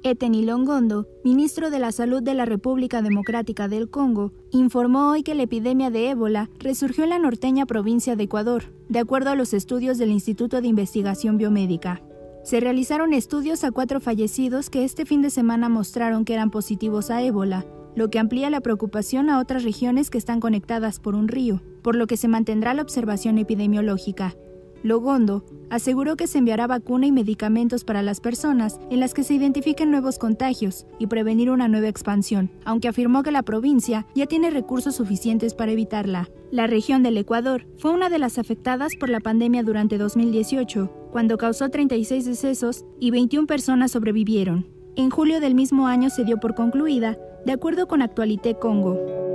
Eteni Longondo, ministro de la Salud de la República Democrática del Congo, informó hoy que la epidemia de ébola resurgió en la norteña provincia de Ecuador, de acuerdo a los estudios del Instituto de Investigación Biomédica. Se realizaron estudios a 4 fallecidos que este fin de semana mostraron que eran positivos a ébola, lo que amplía la preocupación a otras regiones que están conectadas por un río, por lo que se mantendrá la observación epidemiológica. Longondo aseguró que se enviará vacuna y medicamentos para las personas en las que se identifiquen nuevos contagios y prevenir una nueva expansión, aunque afirmó que la provincia ya tiene recursos suficientes para evitarla. La región del Ecuador fue una de las afectadas por la pandemia durante 2018, cuando causó 36 decesos y 21 personas sobrevivieron. En julio del mismo año se dio por concluida, de acuerdo con Actualité Congo.